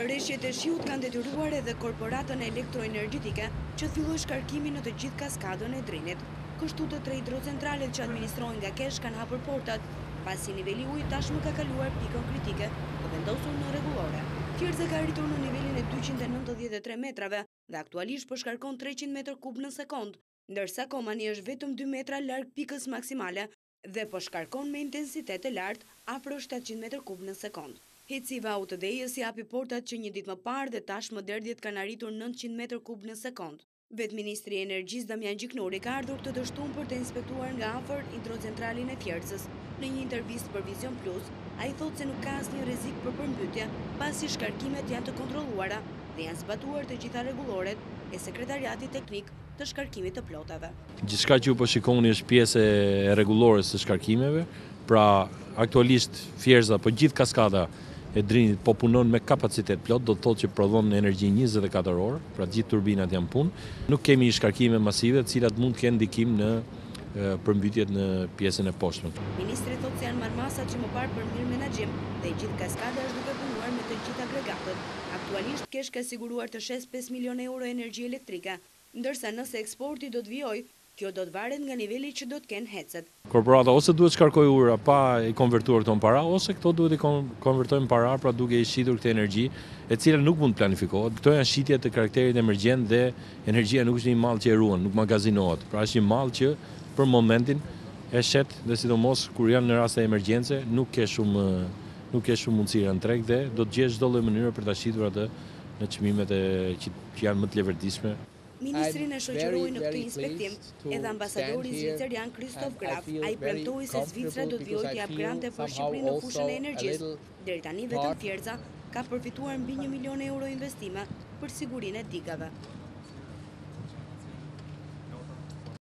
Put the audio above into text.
Rreshjet e shiut kanë detyruar edhe korporatën elektroenergjetike që filloi shkarkimin në të gjithë kaskadën e Drinit. Kështu të 3 hidrocentralet që administrohen nga Kesh kanë hapur portat, pasi niveli i ujit tashmë ka kaluar pikën kritike të vendosur në rregullore. Fjerza ka arritur në nivelin e 293 metrave dhe aktualisht po shkarkon 300 metër kub në sekond, ndërsa Komani është vetëm 2 metra larg pikës maksimale dhe po shkarkon me intensitet të lartë afro 700 metër kub në sekond. Hecet i japi portat që një ditë më parë dhe tashmë derdhjet kanë arritur 900 metër kub në sekond. Vetë Ministri i Energjisë Gjiknuri ka ardhur këtë dështuar për të inspektuar nga afër hidrocentralin e Fjercës. Në një intervistë për Vision Plus, ai thotë se nuk ka asnjë rrezik për përmbytje, pasi shkarkimet janë të kontrolluara dhe janë zbatuar të gjitha rregulloret e Sekretariatit Teknik të shkarkimit të plotave. Gjithçka që ju po shikoni është pjesë e rregullores së shkarkimeve, pra aktualisht Fjerza po gjithë kaskada e Drinit po punon me kapacitet plot, do të thotë që prodhon energji 24 orë, pra gjithë turbinat janë punë. Nuk kemi shkarkime masive, të cilat mund të kenë ndikim në përmbytjet në pjesën e poshtme. Ministri thotë se janë marrmasat që më parë për mirë menaxhim dhe gjithë kaskada është duke punuar me të gjitha agregatët. Aktualisht Kesh ka siguruar të shes 5 milionë euro energji elektrike, ndërsa nëse eksporti do të vijojë, kjo do të varet nga niveli që do të kenë Hecet. Korporata ose duhet shkarkojë ura pa i konvertuar këto në para, ose këto duhet i konvertojnë në para, pra duke i shitur këtë energji, e cila nuk mund të planifikohet. Këto janë shitje të karakterit emergjent dhe energjia nuk është një mall që e ruan, nuk magazinohet. Pra është një mall që për momentin e shet dhe sidomos kur janë në raste emergjence nuk ke shumë mundësira në treg dhe do të gjesh çdo lloj mënyre për ta shitur atë në çmimet që janë më të leverdishme. Ministrin e shoqëroi në këtë inspektim edhe ambasadori zvicerian Kristof Graf. Ai premtoi se Zvicra do të vijojë të jap grante për Shqipërinë në fushën e energjisë. Deri tani vetëm Fjerza ka përfituar mbi 1 milion euro investime për sigurinë e digave.